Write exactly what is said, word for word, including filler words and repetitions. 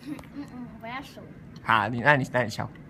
嗯嗯，我要数。 好，你那你那你敲。